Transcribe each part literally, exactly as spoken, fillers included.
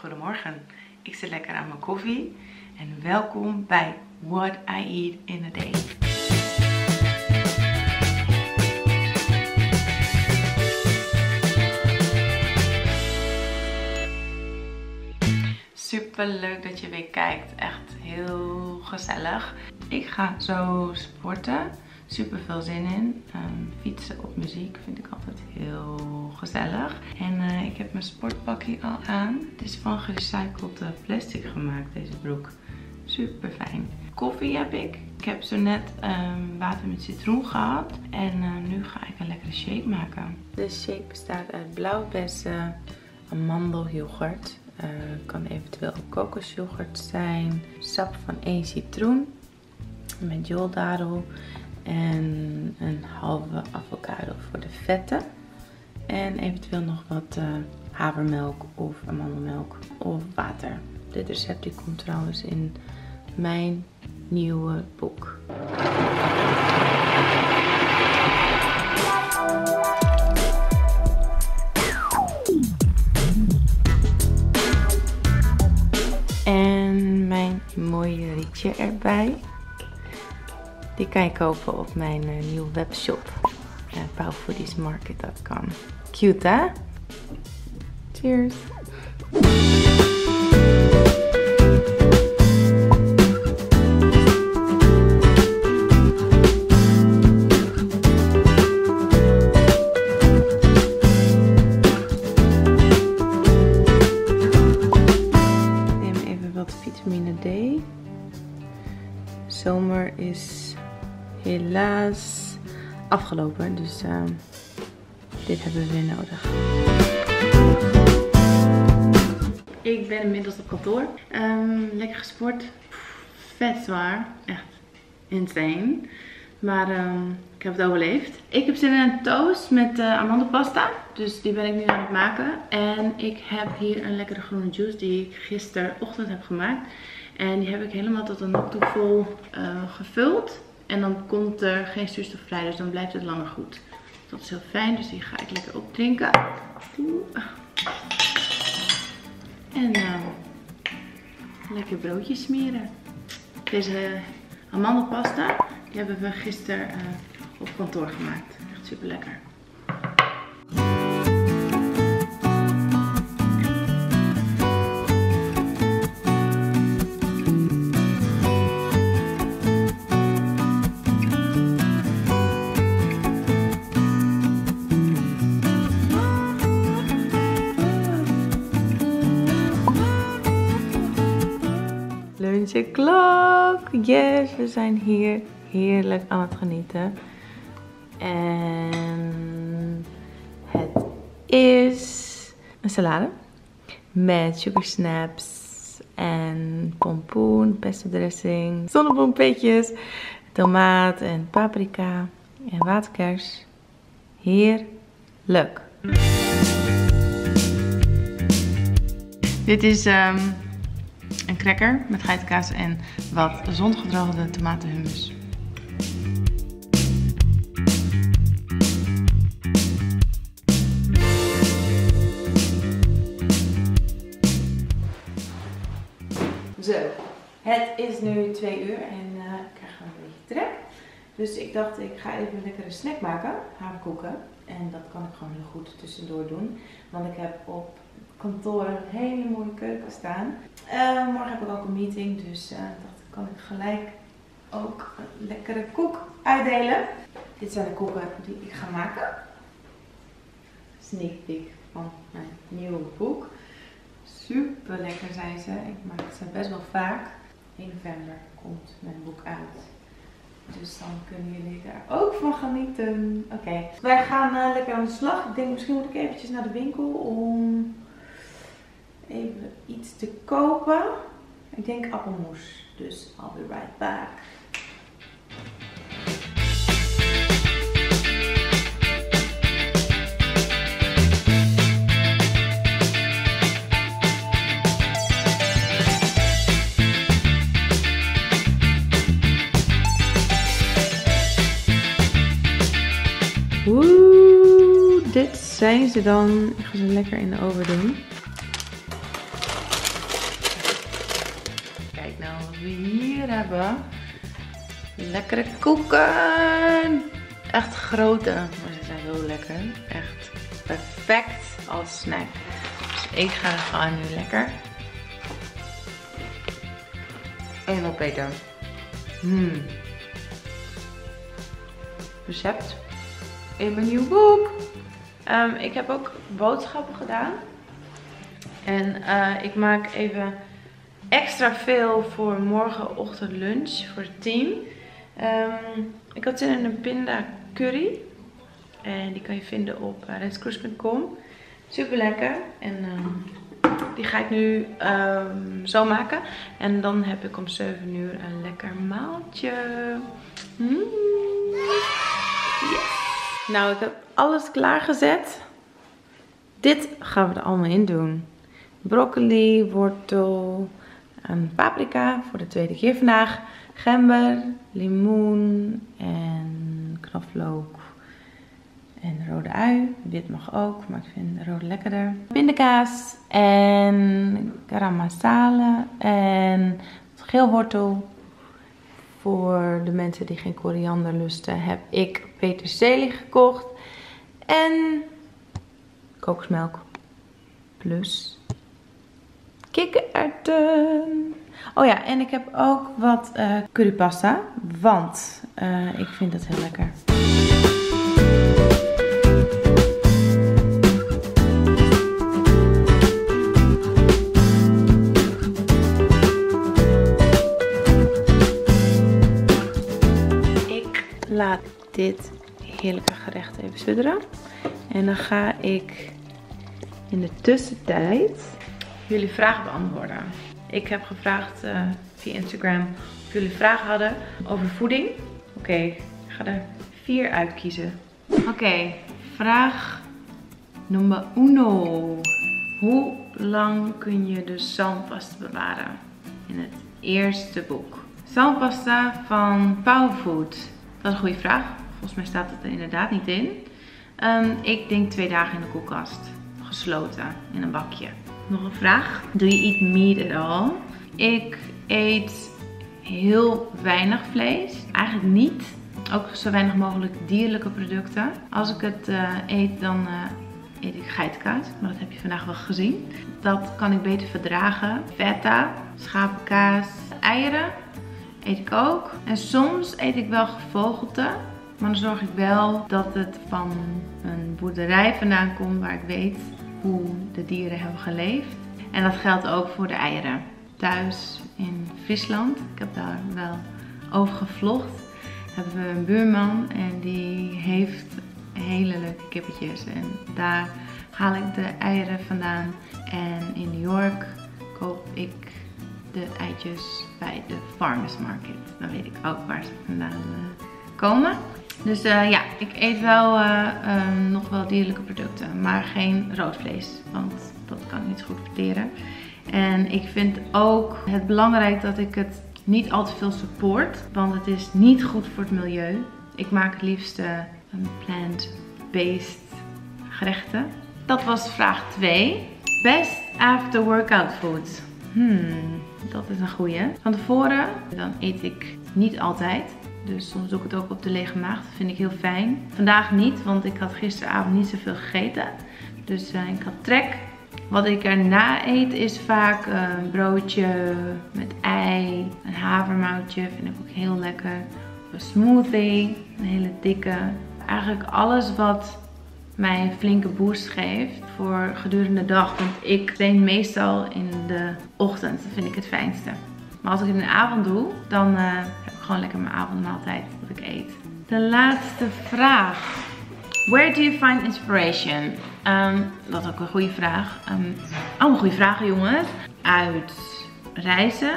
Goedemorgen, ik zit lekker aan mijn koffie en welkom bij What I Eat in a Day. Super leuk dat je weer kijkt, echt heel gezellig. Ik ga zo sporten, super veel zin in. Um, fietsen op muziek vind ik altijd heel gezellig. En uh, ik heb mijn sportpakje al aan. Het is van gerecycled plastic gemaakt, deze broek. Super fijn. Koffie heb ik. Ik heb zo net um, water met citroen gehad. En uh, nu ga ik een lekkere shake maken. De shake bestaat uit blauwbessen, amandelyoghurt. Uh, kan eventueel ook kokosyoghurt zijn. Sap van één citroen. Met jooldadel. En een halve avocado voor de vetten. En eventueel nog wat uh, havermelk of amandelmelk of water. Dit recept die komt trouwens in mijn nieuwe boek. En mijn mooie rietje erbij. Die kan je kopen op mijn uh, nieuwe webshop. Uh, pauwfoodiesmarket dot com. Cute, hè? Cheers! Neem even wat vitamine D. Zomer is helaas afgelopen, dus uh, dit hebben we weer nodig. Ik ben inmiddels op kantoor. Um, lekker gesport. Vet zwaar. Echt insane. Maar um, ik heb het overleefd. Ik heb zin in een toast met uh, amandelpasta. Dus die ben ik nu aan het maken. En ik heb hier een lekkere groene juice die ik gisterochtend heb gemaakt. En die heb ik helemaal tot een nok toe vol uh, gevuld. En dan komt er geen zuurstof vrij, dus dan blijft het langer goed. Dat is heel fijn, dus die ga ik lekker opdrinken. En uh, lekker broodjes smeren. Deze amandelpasta, die hebben we gisteren uh, op kantoor gemaakt. Echt super lekker. Lunchklok! Yes, we zijn hier heerlijk aan het genieten. En het is een salade met sugar snaps en pompoen, pesto dressing, zonnebloempetjes, tomaat en paprika en waterkers. Heerlijk! Dit is um, een cracker met geitenkaas en wat zongedroogde tomatenhummus. Zo, het is nu twee uur en uh, ik krijg gewoon een beetje trek. Dus ik dacht, ik ga even een lekkere snack maken, haverkoeken. En dat kan ik gewoon heel goed tussendoor doen. Want ik heb op kantoor een hele mooie keuken staan. Uh, morgen heb ik ook een meeting, dus uh, dacht ik, kan ik gelijk ook een lekkere koek uitdelen. Dit zijn de koeken die ik ga maken. Sneak peek van mijn nieuwe boek. Super lekker zijn ze. Ik maak ze best wel vaak. in november komt mijn boek uit. Dus dan kunnen jullie daar ook van genieten. Oké, okay. Wij gaan uh, lekker aan de slag. Ik denk misschien moet ik eventjes naar de winkel om even iets te kopen. Ik denk appelmoes. Dus I'll be right back. Oeh, dit zijn ze dan. Ik ga ze lekker in de oven doen. wat we hier hebben. Lekkere koeken. Echt grote, maar ze zijn zo lekker. Echt perfect als snack. Dus ik ga gewoon nu lekker één opeten. Hmm. Recept in mijn nieuw boek. Um, ik heb ook boodschappen gedaan. En uh, ik maak even extra veel voor morgenochtend lunch voor het team. Um, ik had zin in een pinda curry. En die kan je vinden op uh, renscruise punt com. Super lekker. En uh, die ga ik nu um, zo maken. En dan heb ik om zeven uur een lekker maaltje. Mm. Yes. Nou, ik heb alles klaargezet. Dit gaan we er allemaal in doen. Broccoli, wortel, um, paprika voor de tweede keer vandaag. Gember, limoen en knoflook. En rode ui. Wit mag ook, maar ik vind de rode lekkerder. Pindakaas en garam masala en geelwortel. Voor de mensen die geen koriander lusten heb ik peterselie gekocht. En kokosmelk. Plus kikkererwten. Oh ja, en ik heb ook wat uh, currypasta. Want uh, ik vind dat heel lekker. Laat dit heerlijke gerecht even sudderen. En dan ga ik in de tussentijd jullie vragen beantwoorden. Ik heb gevraagd uh, via Instagram of jullie vragen hadden over voeding. Oké, okay, ik ga er vier uitkiezen. Oké, okay, vraag nummer uno. Hoe lang kun je de zalmpasta bewaren? In het eerste boek. Zalmpasta van Powerfood. Dat is een goede vraag. Volgens mij staat het er inderdaad niet in. Um, ik denk twee dagen in de koelkast. Gesloten in een bakje. Nog een vraag. Do you eat meat at all? Ik eet heel weinig vlees. Eigenlijk niet. Ook zo weinig mogelijk dierlijke producten. Als ik het uh, eet, dan uh, eet ik geitenkaas. Maar dat heb je vandaag wel gezien. Dat kan ik beter verdragen. Feta, schapenkaas, eieren eet ik ook. En soms eet ik wel gevogelte. Maar dan zorg ik wel dat het van een boerderij vandaan komt waar ik weet hoe de dieren hebben geleefd. En dat geldt ook voor de eieren. Thuis in Friesland, ik heb daar wel over gevlogd, hebben we een buurman en die heeft hele leuke kippetjes. En daar haal ik de eieren vandaan. En in New York koop ik de eitjes bij de farmers market. Dan weet ik ook waar ze vandaan uh, komen. Dus uh, ja, ik eet wel uh, uh, nog wel dierlijke producten, maar geen rood vlees, want dat kan ik niet goed verteren. En ik vind ook het belangrijk dat ik het niet al te veel support, want het is niet goed voor het milieu. Ik maak het liefst uh, een plant-based gerechten. Dat was vraag twee. Best after workout food. Hmm, dat is een goeie. Van tevoren, dan eet ik niet altijd. Dus soms doe ik het ook op de lege maag. Dat vind ik heel fijn. Vandaag niet, want ik had gisteravond niet zoveel gegeten. Dus uh, ik had trek. Wat ik erna eet is vaak uh, een broodje met ei. Een havermoutje vind ik ook heel lekker. Een smoothie. Een hele dikke. Eigenlijk alles wat mij een flinke boost geeft voor gedurende de dag. Want ik train meestal in de ochtend. Dat vind ik het fijnste. Maar als ik het in de avond doe, dan uh, heb ik gewoon lekker mijn avondmaaltijd dat ik eet. De laatste vraag. Where do you find inspiration? Um, dat is ook een goede vraag. Um, allemaal goede vragen, jongens. Uit reizen,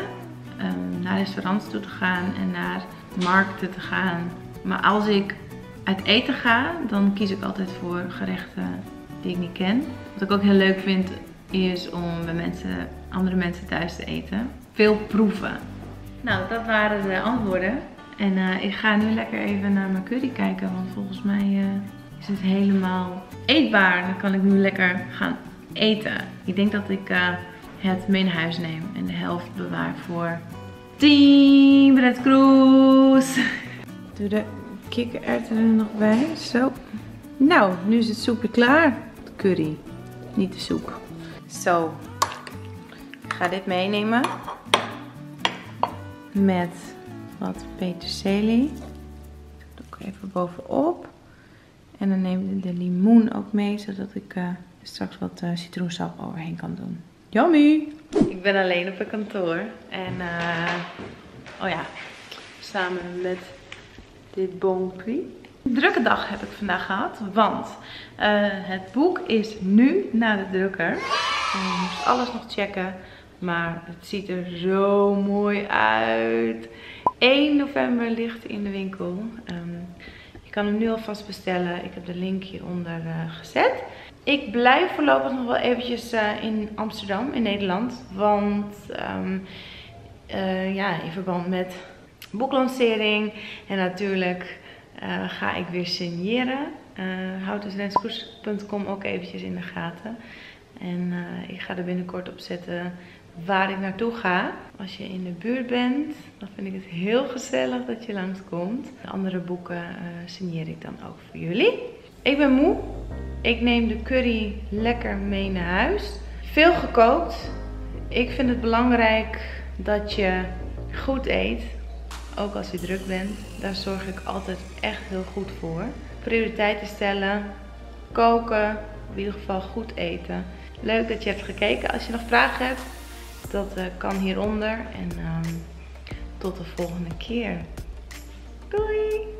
um, naar restaurants toe te gaan en naar markten te gaan. Maar als ik uit eten ga, dan kies ik altijd voor gerechten die ik niet ken. Wat ik ook heel leuk vind, is om bij mensen, andere mensen thuis te eten. Veel proeven. Nou, dat waren de antwoorden. En uh, ik ga nu lekker even naar mijn curry kijken, want volgens mij uh, is het helemaal eetbaar. Dan kan ik nu lekker gaan eten. Ik denk dat ik uh, het mee naar huis neem en de helft bewaar voor tien breadcrumbs. Doe de kikkererwten er nog bij. Zo. Nou, nu is het soepje klaar. De curry. Niet de soep. Zo. Ik ga dit meenemen. Met wat peterselie. Dat doe ik even bovenop. En dan neem ik de limoen ook mee. Zodat ik uh, straks wat uh, citroensap overheen kan doen. Yummy! Ik ben alleen op het kantoor. En uh, oh ja, samen met dit Bon Prix. Een drukke dag heb ik vandaag gehad. Want uh, het boek is nu naar de drukker. Ik moest alles nog checken. Maar het ziet er zo mooi uit. één november ligt in de winkel. Um, je kan hem nu alvast bestellen. Ik heb de link hieronder uh, gezet. Ik blijf voorlopig nog wel eventjes uh, in Amsterdam, in Nederland. Want um, uh, ja, in verband met boeklancering. En natuurlijk uh, ga ik weer signeren. Uh, houd dus renskoers punt com ook eventjes in de gaten. En uh, ik ga er binnenkort op zetten waar ik naartoe ga. Als je in de buurt bent, dan vind ik het heel gezellig dat je langskomt. De andere boeken uh, signeer ik dan ook voor jullie. Ik ben moe. Ik neem de curry lekker mee naar huis. Veel gekookt. Ik vind het belangrijk dat je goed eet. Ook als je druk bent. Daar zorg ik altijd echt heel goed voor. Prioriteiten stellen. Koken. In ieder geval goed eten. Leuk dat je hebt gekeken. Als je nog vragen hebt, dat uh, kan hieronder. En um, tot de volgende keer. Doei!